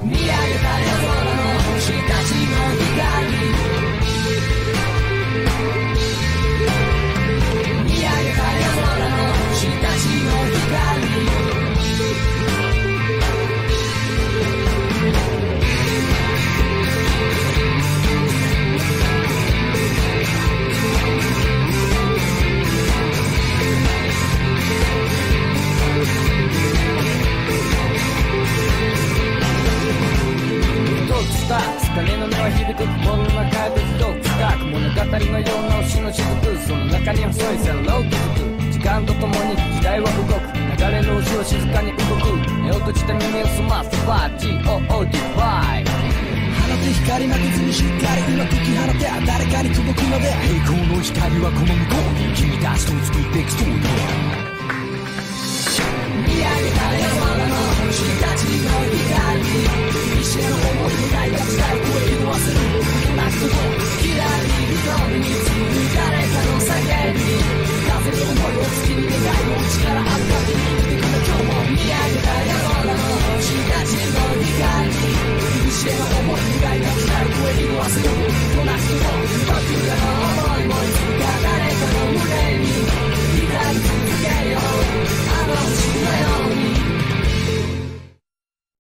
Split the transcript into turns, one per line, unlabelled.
見上げた夜空の星たちの光、見上げた夜空の星たちの光、鐘の音は響く心の中へと広く深く物語のような星の雫、その中に細い線路を築く。時間とともに時代は動く、流れる星を静かに動く。目を閉じた耳を澄ませば GOOD バイ放て光負けずにしっかり今解き放て誰かに届くので、
栄光の光はこの向こうに君たちと作っていくストーリー。
見上げた夜空の星たちの光